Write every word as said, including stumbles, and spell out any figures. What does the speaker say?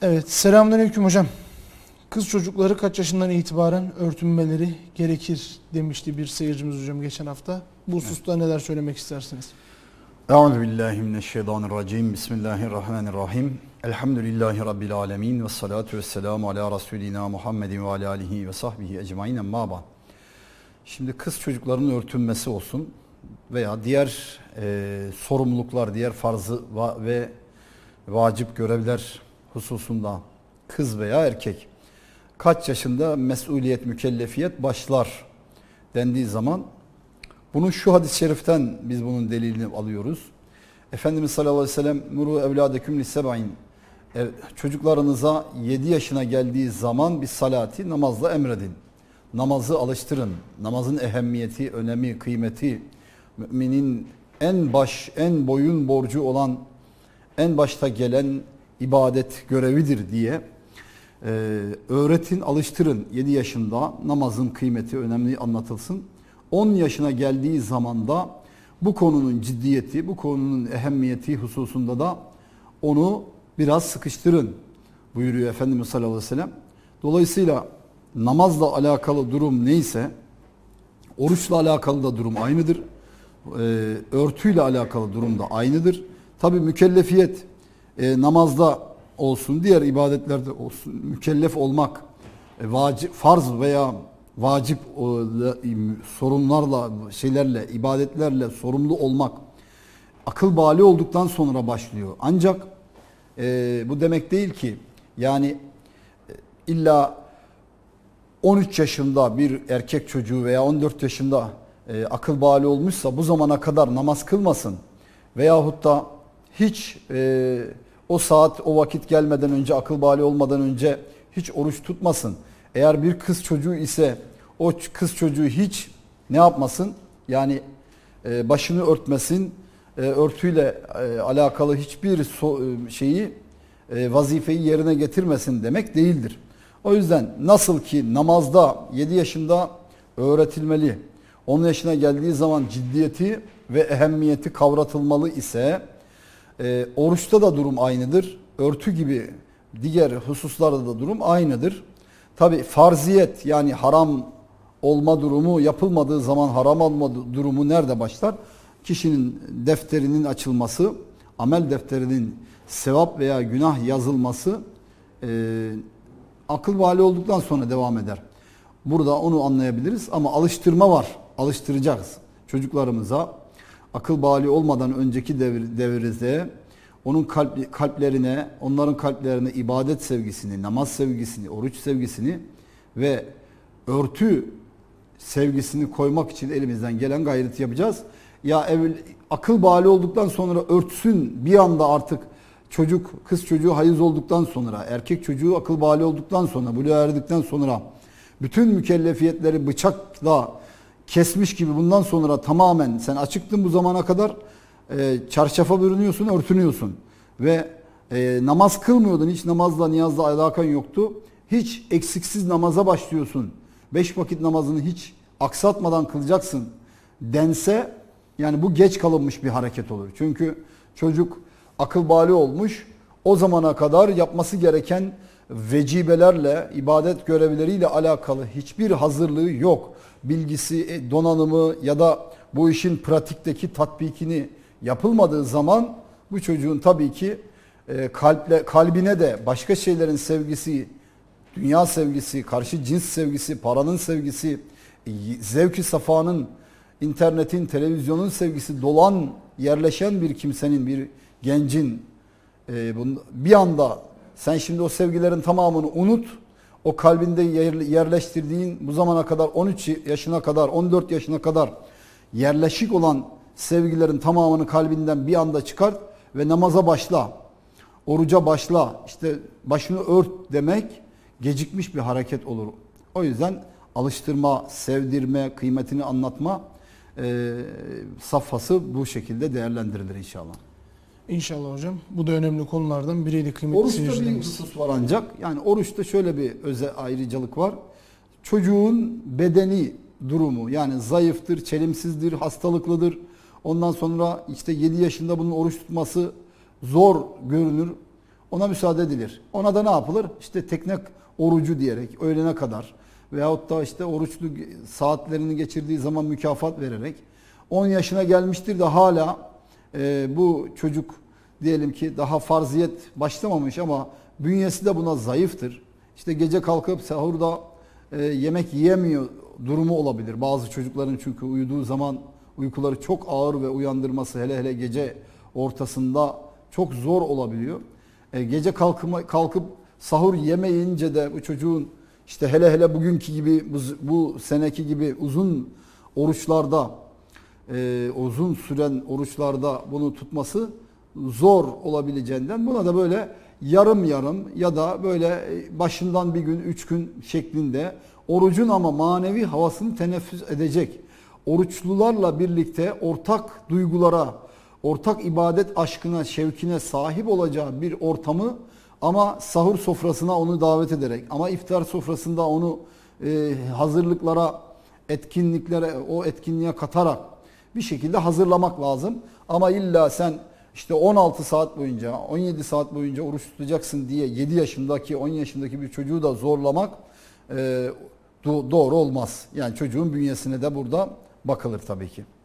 Evet, selamünaleyküm hocam. Kız çocukları kaç yaşından itibaren örtünmeleri gerekir demişti bir seyircimiz hocam geçen hafta. Bu hususta neler söylemek istersiniz? Euzubillahimineşşeytanirracim. Bismillahirrahmanirrahim. Elhamdülillahi Rabbil alemin. Ve salatu ve selamu ala Resulina Muhammedin ve ala alihi ve sahbihi ecmain emma ba'd. Şimdi kız çocuklarının örtünmesi olsun veya diğer e, sorumluluklar, diğer farzı va ve vacip görevler hususunda kız veya erkek kaç yaşında mesuliyet, mükellefiyet başlar dendiği zaman bunun şu hadis-i şeriften biz bunun delilini alıyoruz. Efendimiz sallallahu aleyhi ve sellem muru evladeküm lissebain, çocuklarınıza yedi yaşına geldiği zaman bir salati, namazla emredin. Namazı alıştırın. Namazın ehemmiyeti, önemi, kıymeti, müminin en baş, en boyun borcu olan, en başta gelen ibadet görevidir diye e, öğretin, alıştırın. yedi yaşında namazın kıymeti, önemli anlatılsın. on yaşına geldiği zaman da bu konunun ciddiyeti, bu konunun ehemmiyeti hususunda da onu biraz sıkıştırın buyuruyor Efendimiz sallallahu aleyhi ve sellem. Dolayısıyla namazla alakalı durum neyse oruçla alakalı da durum aynıdır. Ee, örtüyle alakalı durum da aynıdır. Tabi mükellefiyet e, namazda olsun, diğer ibadetlerde olsun, mükellef olmak, e, vacip, farz veya vacip o, sorunlarla, şeylerle, ibadetlerle sorumlu olmak akıl bali olduktan sonra başlıyor. Ancak e, bu demek değil ki yani e, illa on üç yaşında bir erkek çocuğu veya on dört yaşında e, akıl bali olmuşsa bu zamana kadar namaz kılmasın veyahut da hiç e, o saat, o vakit gelmeden önce, akıl bali olmadan önce hiç oruç tutmasın. Eğer bir kız çocuğu ise o kız çocuğu hiç ne yapmasın? Yani e, başını örtmesin, e, örtüyle e, alakalı hiçbir so şeyi, e, vazifeyi yerine getirmesin demek değildir. O yüzden nasıl ki namazda yedi yaşında öğretilmeli, on yaşına geldiği zaman ciddiyeti ve ehemmiyeti kavratılmalı ise e, oruçta da durum aynıdır. Örtü gibi diğer hususlarda da durum aynıdır. Tabi farziyet yani haram olma durumu, yapılmadığı zaman haram olma durumu nerede başlar? Kişinin defterinin açılması, amel defterinin sevap veya günah yazılması e, akıl vali olduktan sonra devam eder. Burada onu anlayabiliriz ama alıştırma var. Alıştıracağız çocuklarımıza. Akıl bali olmadan önceki devir, devirde onun kalp, kalplerine, onların kalplerine ibadet sevgisini, namaz sevgisini, oruç sevgisini ve örtü sevgisini koymak için elimizden gelen gayreti yapacağız. Ya evvel, akıl bali olduktan sonra örtsün bir anda artık çocuk, kız çocuğu hayız olduktan sonra, erkek çocuğu akıl bali olduktan sonra, buluğa erdikten sonra bütün mükellefiyetleri bıçakla kesmiş gibi bundan sonra tamamen sen açıktın bu zamana kadar e, çarşafa bürünüyorsun, örtünüyorsun ve e, namaz kılmıyordun, hiç namazla niyazla alakan yoktu. Hiç eksiksiz namaza başlıyorsun. Beş vakit namazını hiç aksatmadan kılacaksın dense yani bu geç kalınmış bir hareket olur. Çünkü çocuk akıl bali olmuş, o zamana kadar yapması gereken vecibelerle, ibadet görevleriyle alakalı hiçbir hazırlığı yok. Bilgisi, donanımı ya da bu işin pratikteki tatbikini yapılmadığı zaman bu çocuğun tabii ki e, kalple, kalbine de başka şeylerin sevgisi, dünya sevgisi, karşı cins sevgisi, paranın sevgisi, zevk-i safanın, internetin, televizyonun sevgisi dolan, yerleşen bir kimsenin, bir gencin e, bir anda sen şimdi o sevgilerin tamamını unut. O kalbinde yerleştirdiğin bu zamana kadar on üç yaşına kadar, on dört yaşına kadar yerleşik olan sevgilerin tamamını kalbinden bir anda çıkart ve namaza başla. Oruca başla. İşte başını ört demek gecikmiş bir hareket olur. O yüzden alıştırma, sevdirme, kıymetini anlatma e, safhası bu şekilde değerlendirilir inşallah. İnşallah hocam. Bu da önemli konulardan biriydi kıymetli Oruçta seyircilerimiz. bir husus var ancak. Yani oruçta şöyle bir öze ayrıcalık var. Çocuğun bedeni durumu yani zayıftır, çelimsizdir, hastalıklıdır. Ondan sonra işte yedi yaşında bunun oruç tutması zor görünür. ona müsaade edilir. Ona da ne yapılır? İşte tekne orucu diyerek öğlene kadar veyahut da işte oruçlu saatlerini geçirdiği zaman mükafat vererek on yaşına gelmiştir de hala e, bu çocuk diyelim ki daha farziyet başlamamış ama bünyesi de buna zayıftır. İşte gece kalkıp sahurda e, yemek yiyemiyor durumu olabilir. Bazı çocukların çünkü uyuduğu zaman uykuları çok ağır ve uyandırması hele hele gece ortasında çok zor olabiliyor. E, gece kalkıma, kalkıp sahur yemeyince de bu çocuğun işte hele hele bugünkü gibi bu, bu seneki gibi uzun oruçlarda e, uzun süren oruçlarda bunu tutması zor olabileceğinden buna da böyle yarım yarım ya da böyle başından bir gün üç gün şeklinde orucun ama manevi havasını teneffüs edecek. Oruçlularla birlikte ortak duygulara, ortak ibadet aşkına, şevkine sahip olacağı bir ortamı ama sahur sofrasına onu davet ederek ama iftar sofrasında onu e, hazırlıklara, etkinliklere, o etkinliğe katarak bir şekilde hazırlamak lazım. Ama illa sen işte on altı saat boyunca, on yedi saat boyunca oruç tutacaksın diye yedi yaşındaki, on yaşındaki bir çocuğu da zorlamak e, doğru olmaz. Yani çocuğun bünyesine de burada bakılır tabii ki.